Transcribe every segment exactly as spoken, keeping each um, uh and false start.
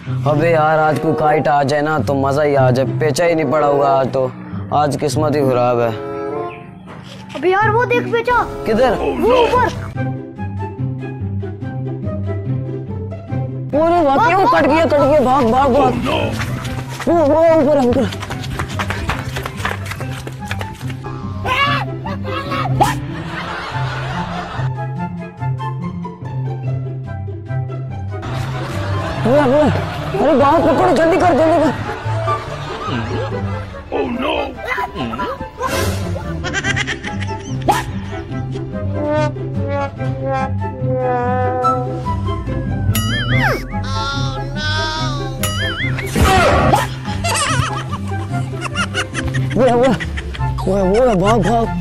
अबे यार आज कोई काइट आ जाए ना तो मजा ही आ जाए। पेचा ही नहीं पड़ा होगा आज तो। आज किस्मत ही खराब है। अबे यार वो देख पेचा। किधर? वो ऊपर। अरे वाकई वो कट गया कट गया। भाग भाग भाग। वो वो ऊपर ऊपर। अरे गाँव पकड़ो जल्दी कर जल्दी कर। Oh no! वो वो वो वो भाग भाग।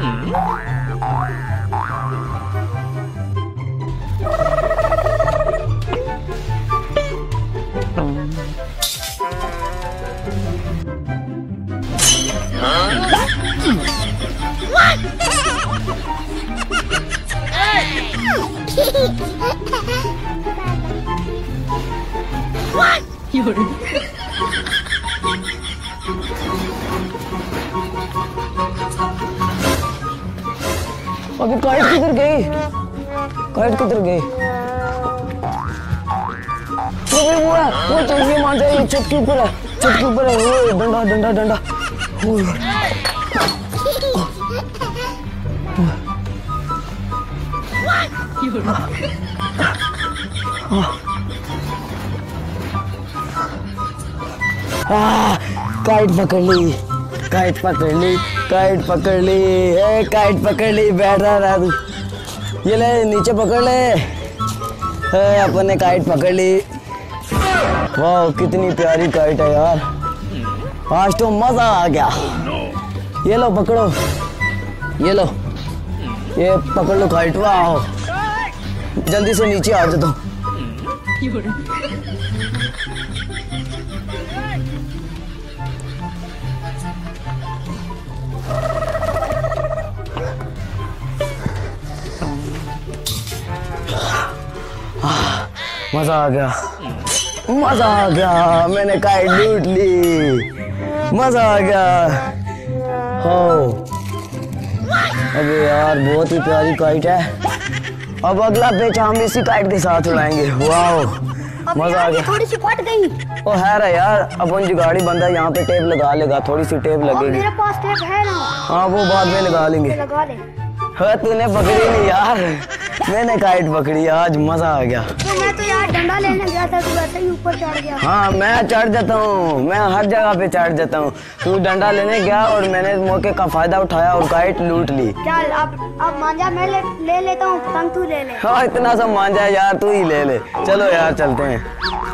What? अभी काइट किधर गई? काइट किधर गई? वो वो है वो चल ये मान जाए। छत के ऊपर है छत के ऊपर है। वो डंडा डंडा डंडा। काइट पकड़ ली काइट पकड़ ली काइट पकड़ ली ए काइट पकड़ ली। बैठ रहा तू। ये ले नीचे पकड़ ले। ए, अपन ने काइट पकड़ ली। वाह कितनी प्यारी काइट है यार। आज तो मजा आ गया। ये लो पकड़ो ये लो ये पकड़ लो काइट। वाह जल्दी से नीचे आ जाओ। मजा आ गया मजा आ गया। मैंने काइट लूट ली। मजा आ गया। हो अबे यार बहुत ही प्यारी काइट है। अब अगला पेचा हम इसी काइट के साथ उड़ाएंगे। वाह मजा आ गया। थोड़ी सी फट गई। ओ है रे यार अपन जो गाड़ी बंदा यहाँ पे टेप लगा लेगा। थोड़ी सी टेप लगेगी। मेरे पास टेप है ना। हाँ वो बाद में लगा लेंगे। लगा ले। हाँ तूने पकड़ी नहीं यार। मैंने काइट पकड़ी। आज मजा आ गया। तो मैं तो यार डंडा लेने गया था तो वैसे ही ऊपर चढ़ गया। हाँ मैं चढ़ जाता हूँ। मैं हर जगह पे चढ़ जाता हूँ। तू डंडा लेने गया और मैंने मौके का फायदा उठाया और काइट लूट ली। चल अब अब मांझा मैं ले, ले लेता हूँ। पतंग तू ले ले। हाँ इतना सब मांझा यार तू ही ले ले। चलो यार चलते हैं।